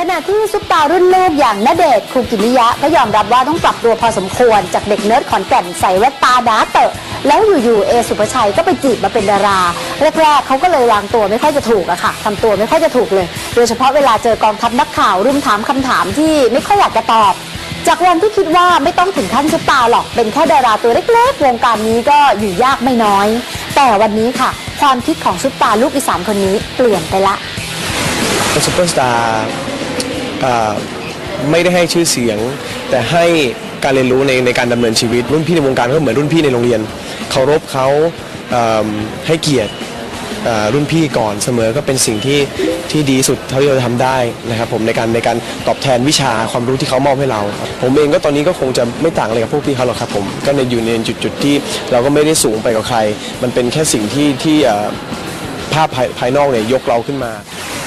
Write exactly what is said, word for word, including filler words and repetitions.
ณะที่ซุปตารุ่นลูกอย่างณเดชน์คูกิมิยะก็ยอมรับว่าต้องปรับตัวพอสมควรจากเด็กเนิร์ดขอนแก่นใส่แว่นตาดาเตอะแล้วอยู่ๆเอสุภชัยก็ไปจีบมาเป็นดาราแรกๆเขาก็เลยวางตัวไม่ค่อยจะถูกอะค่ะทำตัวไม่ค่อยจะถูกเลยโดยเฉพาะเวลาเจอกองทัพนักข่าวรุมถามคำถามที่ไม่ค่อยอยากจะตอบจากวันที่คิดว่าไม่ต้องถึงขั้นซุปตาหรอกเป็นแค่ดาราตัวเล็กๆวงการนี้ก็อยู่ยากไม่น้อยแต่วันนี้ค่ะความคิดของซุปตาลูกอีสานคนนี้เปลี่ยนไปละซุปเปอร์สตาร์ไม่ได้ให้ชื่อเสียงแต่ให้การเรียนรู้ในในการดำเนินชีวิตรุ่นพี่ในวงการก็เหมือนรุ่นพี่ในโรงเรียนเคารพเขาให้เกียรติรุ่นพี่ก่อนเสมอก็เป็นสิ่งที่ที่ดีสุดเท่าที่เราจะทำได้นะครับผมในการในการตอบแทนวิชาความรู้ที่เขามอบให้เราผมเองก็ตอนนี้ก็คงจะไม่ต่างอะไรกับพวกพี่เขาหรอกครับผมก็ในอยู่ในจุดจุดที่เราก็ไม่ได้สูงไปกว่าใครมันเป็นแค่สิ่งที่ที่ภาพภายภายนอกเนี่ยยกเราขึ้นมา